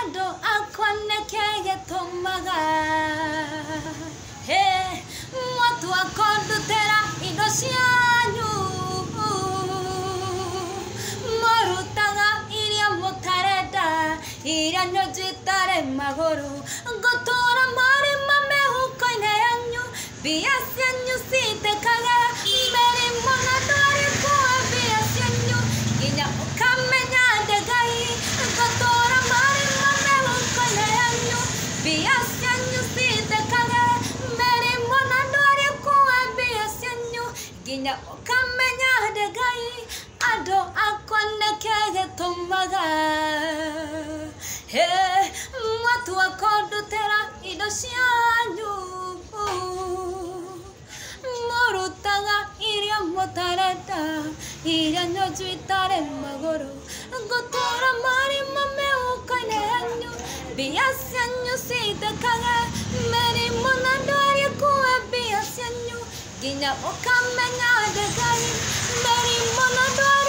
ando akwane kege tomaga mwatu akondutera indo cianyu morutaga iria mutarenda iria nyonjitare maguru ngutura marima mehuko-inĩ yanyu mbia cianyu citĩkaga mĩrimũ na ndwari kuua mbia cianyu nginya ũkamenya ndĩ Ngai ngutura marima mehuko-inĩ yanyu mbia cianyu citĩkaga mĩrimũ na ndwari kuua mbia cianyu nginya ũkamenya ndĩ Ngai andũ akwa nĩkĩ gĩtũmaga mwatu akondutĩra indo cianyu morutaga iria mutarenda iria nyonju itarĩ magũrũ ngutura marima mehuko-inĩ yanyu mbia cianyu citĩkaga mĩrimũ na ndwari kuua mbia cianyu nginya ũkamenya ndĩ Ngai mĩrimũ na ndwari